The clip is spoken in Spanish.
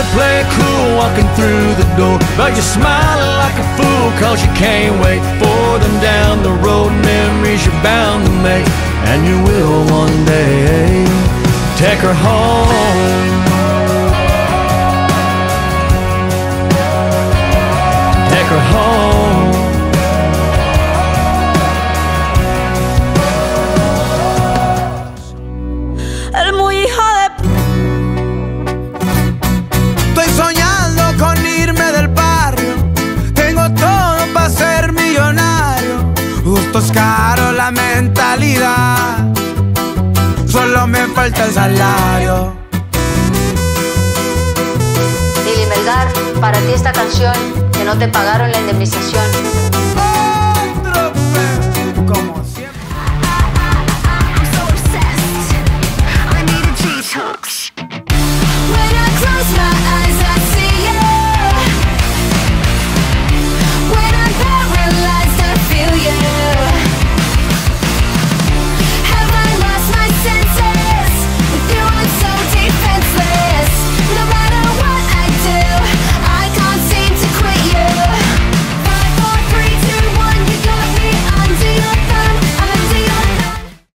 play it cool walking through the door, but you're smiling like a fool, cause you can't wait for them down the road. Memories you're bound to make, and you will one day. Take her home, take her home. El muy hijo de... Estoy soñando con irme del barrio, tengo todo para ser millonario. Gustos caros, la mentalidad, solo me falta el salario. Lili Melgar, para ti esta canción, que no te pagaron la indemnización.